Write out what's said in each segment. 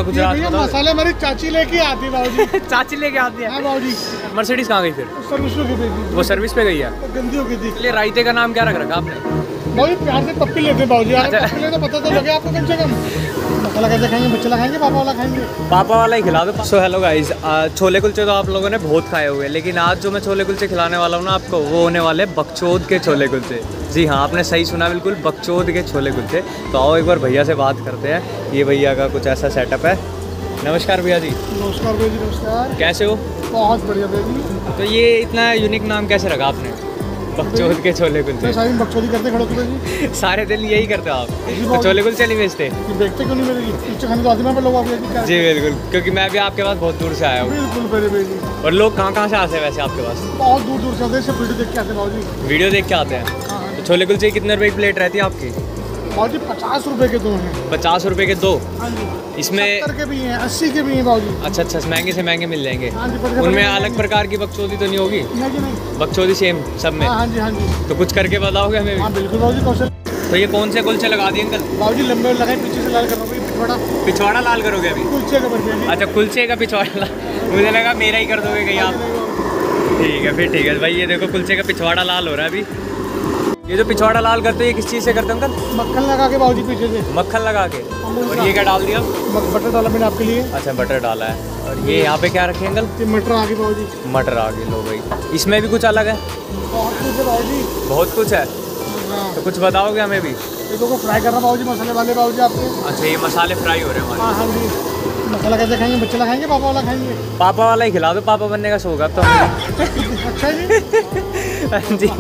का कुछ राज बताओ। मसाले हमारी चाची लेके आती है बाबूजी। चाची लेके आती है। हाँ बाबूजी। मर्सिडीज कहाँ गई फिर? सर्विस पे गई। वो सर्विस पे गई है। गंदी हो गई थी। इसलिए रायते का नाम क्या रख रखा आपने? बाबूजी प्यार से पप्पी लेते हैं बाबूजी। पप्पी लेते पता तो लगे आपको कम से कम। मसाला कैसे खाएंगे? बच्चा खाएंगे पापा वाला खाएंगे? पापा वाला ही खिला दो। So hello guys, chole kulche तो आप लोगों ने बहुत खाए हुए हैं, लेकिन आज जो मैं छोले कुलचे खिलाने वाला हूँ ना आपको, वो होने वाले बकचोद के छोले कुलचे। जी हाँ, आपने सही सुना, बिल्कुल बकचोद के छोले कुलचे। तो आओ एक बार भैया से बात करते हैं। ये भैया का कुछ ऐसा सेटअप है। नमस्कार भैया जी। नमस्कार भैया जी। नमस्कार। कैसे हो? बहुत बढ़िया भैया जी। तो ये इतना यूनिक नाम कैसे रखा आपने, बकचोद के छोले कुलचे? सारी बकचोदी करते खड़ो तो जी। सारे दिन यही करते हो आप? तो छोले कुलचे नहीं बेचते? देखते क्यों नहीं मेरे कुलचे खाने तो आते हैं लोग आप? जी बिल्कुल, क्योंकि मैं भी आपके पास बहुत दूर से आया हूँ। बिल्कुल मेरे भाई जी। और लोग कहाँ से आते हैं वैसे आपके पास? बहुत दूर दूर से आते हैं, वीडियो देख के आते हैं बाबूजी। वीडियो देख के आते हैं। तो छोले कुलचे कितने रुपए की प्लेट रहती है आपकी? बाबूजी 50 रुपए के 2 हैं। 50 रुपए के 2? हाँ जी। इसमें 70 के भी हैं, 80 के भी हैं बाबूजी। अच्छा, महंगे से महंगे मिल जाएंगे। हाँ जी। उनमें अलग प्रकार की बकचोदी तो नहीं होगी? नहीं। बकचोदी सेम सब में? हाँ जी। हाँ जी। तो कुछ करके बताओगे हमें भी? हाँ बिल्कुल बाबूजी। कौन से? तो ये कौन से कुलचे लगा दिए अंकल? बाबूजी लंबे लगाए, पीछे से लाल करना पिछवाड़ा। पिछवाड़ा लाल करोगे अभी? कुलचे का बढ़िया। अच्छा, कुलचे का पिछवाड़ा लाल। मुझे लगा मेरा ही कर दोगे कहीं आप। ठीक है फिर, ठीक है भाई। ये देखो कुलचे का पिछवाड़ा लाल हो रहा है अभी। ये जो पिछवाड़ा लाल करते हो ये किस चीज़ से करते हैं अंकल? मक्खन लगा के बाबूजी पीछे से। मक्खन लगा के। और ये क्या डाल दिया? बटर डाला मैंने आपके लिए। अच्छा, बटर डाला है। और ये यहाँ पे क्या रखे अंकल? ये मटर आ गई बाबूजी। मटर आ गई। लो भाई, इसमें भी कुछ अलग है? बहुत कुछ है बाबूजी। बहुत कुछ है। हाँ। तो कुछ बताओगे हमें भी? ये तो फ्राई करना बाबूजी, मसाले वाले बाबूजी आपके। अच्छा, ये मसाले फ्राई हो रहे हैं हमारे। हाँ जी। मसाला कैसे खाएंगे? बच्चा खाएंगे पापा वाला खाएंगे? पापा वाला ही खिला दो, पापा बनने का शौक है अब तो। अच्छा जी। हाँ जी,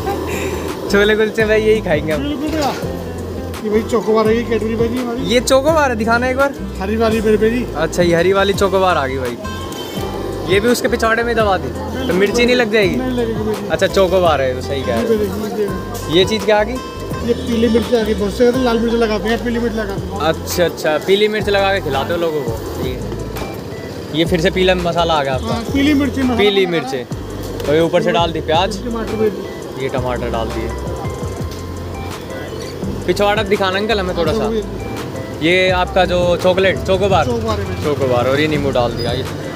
छोले कुलचे भाई यही खाएंगे हम। बिल्कुल भैया। ये भाई चोकोबार है, कैडबरी भाई जी हमारी। ये चोकोबार है, दिखाना एक बार। हरी वाली मेरे जी। अच्छा, ये हरी वाली चोकोबार आ गई भाई। ये भी उसके पिछवाड़े में दबा दी तो मिर्ची नहीं लग जाएगी? नहीं लगेगी। अच्छा, चोकोबार है तो सही कह रहे हो। ये चीज़ क्या आ गई? ये पीली मिर्च आ गई। बहुत से लाल मिर्च लगाते हैं, पीली मिर्च लगाते हैं। अच्छा, पीली मिर्च लगा के खिलाते हो लोगों को। ये फिर से पीला मसाला आ गया आपका। पीली मिर्ची। पीली मिर्चें। तो ये ऊपर से डाल दी प्याज। टमाटर। ये टमाटर डाल दिए। पिछवाड़ा दिखाना अंकल हमें थोड़ा सा। ये आपका जो चोकोबार और ये नींबू डाल दिया।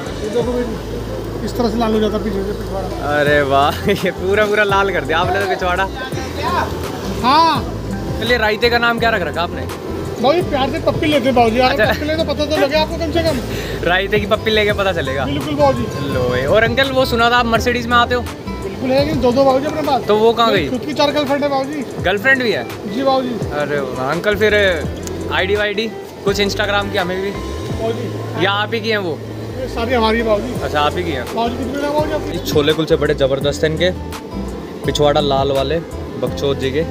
इस तरह से लाल हो जाता पीछे से पिछवाड़ा। अरे वाह, ये पूरा लाल कर दिया आपने तो पिछवाड़ा। हाँ। चलिए, रायते का नाम क्या रख रखा आपने? बाबूजी प्यार से पप्पी लेते हैं बाबूजी। अच्छा। पप्पी लेते पता तो लगे आपको कम से कम। रायते की पप्पी लेके पता चलेगा। बिल्कुल बाबूजी। लो। और अंकल वो सुना था आप मर्सिडीज में आते हो? बिल्कुल है, लेकिन 2 बाबूजी अपने पास। तो वो कहाँ गई? खुद की 4 गर्लफ्रेंड है बाबूजी। गर्लफ्रेंड भी है? जी बाबूजी। अरे अंकल, फिर आईडी वाईडी कुछ इंस्टाग्राम की हमें भी? बाबूजी या आप ही की हैं वो? सारी हमारी बाबूजी। अच्छा, आप ही की हैं। बाबूजी कितने ना बाबूजी आपके? छोले कुलचे बड़े ज़बरदस्त हैं इनके, पिछवाड़ा लाल वाले बकचोद जी के।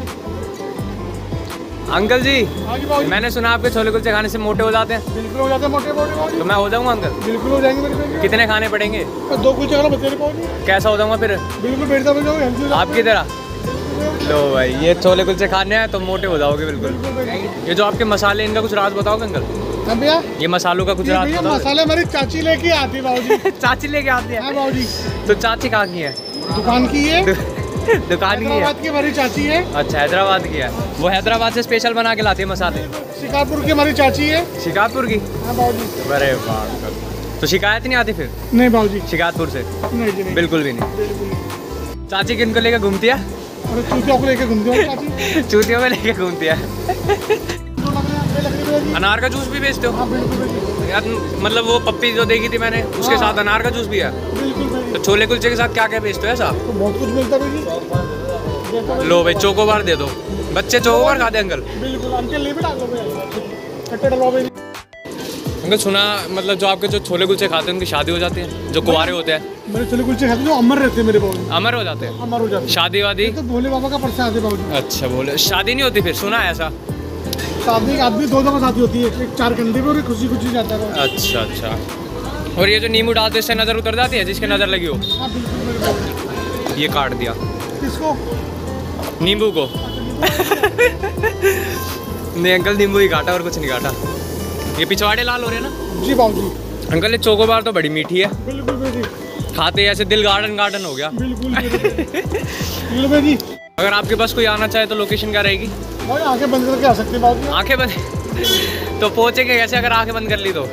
अंकल जी, हाँ जी बाबूजी। मैंने सुना आपके छोले कुलचे खाने से मोटे हो जाते हैं। बिल्कुल हो जाते हैं मोटे बाबूजी। तो मैं हो जाऊंगा अंकल? बिल्कुल हो जाएंगे मेरे। कितने खाने पड़ेंगे? 2 कुलचे खाना बच्चे बाबूजी। कैसा हो जाऊंगा फिर? बिल्कुल बेटा बन जाओगे आपकी तरह। लो भाई, ये छोले कुलचे खाने हैं तो मोटे हो जाओगे बिल्कुल। ये जो आपके मसाले, इनका कुछ राज बताओगे अंकल? भैया ये मसालों का कुछ राज बताओगे? मसाले हमारी चाची लेके आती है बाबूजी। चाची लेके आती है? हाँ बाबूजी। तो चाची कहाँ की है? दुकान की है। दुकान की है? हैदराबाद की हमारी चाची है। अच्छा, हैदराबाद की है। वो हैदराबाद से स्पेशल बना के लाती है मसाले? शिकारपुर की हमारी चाची है। शिकारपुर की? हाँ बाबूजी। अरे वाह, तो शिकायत नहीं आती फिर? नहीं बाबूजी। शिकारपुर से? नहीं जी नहीं। बिल्कुल भी नहीं। बिल्कुल। चाची किनको लेकर घूमती है? अरे चूतियों को लेके घूमती है चाची। चूतियों में लेके घूमती है। अनार का जूस भी बेचते हो? हाँ बिल्कुल। यार मतलब वो पप्पी जो देखी थी मैंने, उसके साथ अनार का जूस भी है? बिल्कुल। तो छोले कुलचे के साथ क्या क्या बेचते हो ऐसा? तो बहुत कुछ मिलता है भाई। लो भाई, चोकोबार दे दो। बच्चे चोकोबार खाते अंकल? बिल्कुल। अंकल ले भी डाल दो कट्टे डलवा भाई। अंकल सुना, मतलब जो आपके जो छोले कुलचे खाते हैं उनकी शादी हो जाती है, जो कुंवारे होते हैं? मेरे छोले कुलचे खाते जो अमर रहते हैं मेरे बाबू। अमर हो जाते हैं? अमर हो जाते हैं। शादी वादी? तो भोले बाबा का प्रसाद है बाबू। अच्छा, बोले शादी नहीं होती फिर? सुना है ऐसा? शादी आदमी 2 दफा शादी होती है, एक 4 कंधे पे और खुशी खुशी जाता है। अच्छा। और ये जो नींबू डालते इससे नजर उतर जाती है जिसके नजर लगी हो? हाँ बिल्कुल। ये काट दिया किसको? नींबू को। नहीं अंकल, नींबू ही काटा और कुछ नहीं काटा। ये पिछवाड़े लाल हो रहे हैं ना? जी बाबूजी। अंकल, ये चोकोबार तो बड़ी मीठी है। बिल्कुल बेटी। खाते ऐसे दिल गार्डन हो गया। बिल्कुल बेटी। अगर आपके पास कोई आना चाहे तो लोकेशन क्या रहेगी? भाई आंखें बंद करके आ सकते हैं बाबूजी। आंखें बंद? तो पहुँचेंगे कैसे अगर आंखें बंद कर ली तो?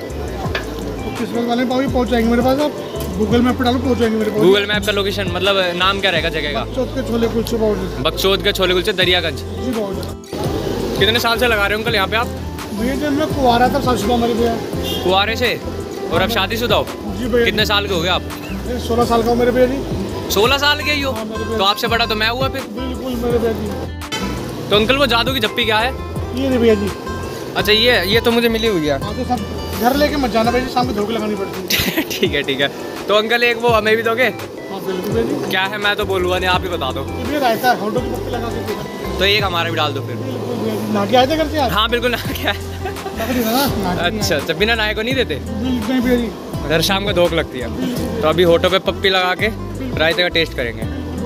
किस्मत वाले पाओ पहुंचाएंगे मेरे पास, आप गूगल मैप पे डालो पहुंचाएंगे मेरे पास। गूगल मैप का लोकेशन मतलब नाम क्या रहेगा जगह का? बकचोद के छोले कुलचे पाओ। बकचोद के छोले कुलचे दरियागंज। जी पाओ। कितने साल से लगा रहे हो अंकल यहाँ पे आप? भैया जब मैं कुआरा था शादीशुदा मेरे भैया। कुआरे से? और अब शादीशुदा हो? जी भैया। कितने साल के हो गए आप? 16 साल का हूँ मेरे भैया जी। 16 साल के ही हो? हाँ, मेरे भैया। तो आपसे बड़ा तो मैं हुआ फिर। बिल्कुल मेरे भैया जी। तो अंकल वो जादू की झप्पी क्या है? ये नहीं भैया जी। अच्छा ये तो मुझे मिली हुई है। हाँ तो सब घर लेके मत जाना भैया जी, शाम को धोखे लगानी पड़ती है। ठीक है ठीक है। तो अंकल एक वो हमें भी दोगे? हाँ बिल्कुल भैया जी। क्या है मैं तो बोलूँगा नहीं, आप ही बता दो। ये भैया रायता है, होटल की पत्ती लगा के। तो एक हमारा भी डाल दो फिर। बिल्कुल भैया जी। ना के आए थे घर से आज? हाँ बिल्कुल ना क्या है। लकड़ी था ना, ना के अच्छा अच्छा, बिना नाये को नहीं देते? बिल्कुल नहीं भैया जी। अगर शाम को धोख लगती है तो अभी होटो पे पप्पी लगा के रायते का टेस्ट करेंगे।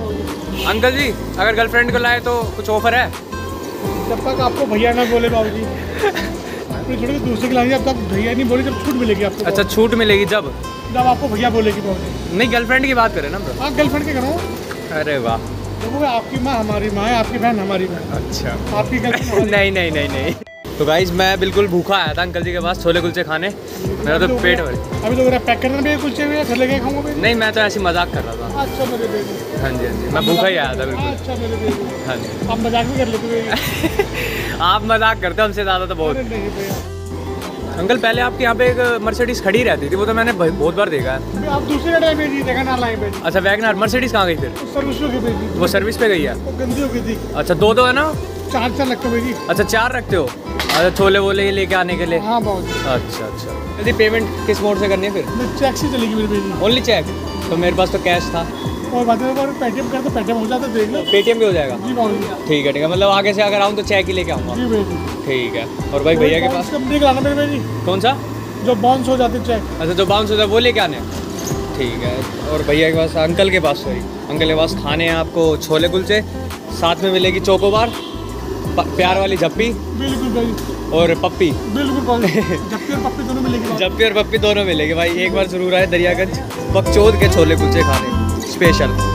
अंकल जी अगर गर्लफ्रेंड को लाए तो कुछ ऑफर है? जब तक आपको भैया ना बोले बाबू जी, अपनी छोटे दूसरे के लाएंगे, अब तक भैया नहीं बोले जब छूट मिलेगी आपको। अच्छा छूट मिलेगी जब आपको भैया बोलेगी बाबू जी। नहीं गर्लफ्रेंड की बात करें ना ब्रो। हाँ गर्लफ्रेंड के करो। अरे वाह। देखो आपकी माँ हमारी माँ है, आपकी बहन हमारी बहन। अच्छा आपकी गर्लफ्रेंड नहीं नहीं नहीं नहीं। तो गाइज मैं बिल्कुल भूखा आया था अंकल जी के पास छोले कुलचे खाने, मेरा तो पेट भर। अभी तो मेरा पैक करना भी कुलचे हुए घर लेके खाऊंगा मैं। नहीं मैं तो ऐसे मजाक कर रहा था। अच्छा मेरे बेबी। हाँ जी हाँ जी, मैं भूखा ही आया था बिल्कुल। अच्छा मेरे बेबी। हाँ जी। आप मजाक भी कर लेते हुए। आप मजाक करते हो हमसे ज़्यादा तो बहुत। नहीं भैया। अंकल पहले आपके यहाँ पे एक मर्सिडीज खड़ी रहती थी, वो तो मैंने बहुत बार देखा है। आप दूसरी गाड़ी में जी देखा ना लाए बेटी। अच्छा वैगनर, मर्सिडीज कहाँ गई फिर? सर्विस हो गई बेटी। वो सर्विस पे गई है? वो गंदी हो गई थी। अच्छा दो है ना? 4 लगता बेटी। अच्छा 4 रखते हो? अच्छा छोले वोले ये लेके आने के लिए? हाँ बहुत। अच्छा अच्छा। जल्दी पेमेंट किस मोड से करनी है फिर? चेक से चलेगी मेरी बेटी। Only check? तो मेरे पास तो कैश था। और बात है पेटीएम कर तो पेटीएम हो जाता देख लो। पेटीएम भी हो जाएगा? जी बाबू। ठीक है मतलब आगे से अगर आऊँ तो चेक ही लेके आऊँगा। जी बेटी। ठीक है। और भाई भैया के पास कंपनी का लाना मेरे बेटी। कौन सा? जो बाउंस हो जाते चेक। अच्छा जो बाउंस होता है वो लेके आने हैं? ठीक है। और भैया के पास, अंकल के पास सॉरी, अंकल के पास खाने हैं आपको छोले कुलचे, साथ में मिलेगी चोकोबार, प्यार वाली झप्पी बिल्कुल भाई, और पप्पी। बिल्कुल भाई। झप्पी और पप्पी दोनों मिलेगी। झप्पी और पप्पी दोनों मिलेगी भाई। एक बार जरूर आए दरियागंज बकचोद के छोले कुलचे खाने स्पेशल।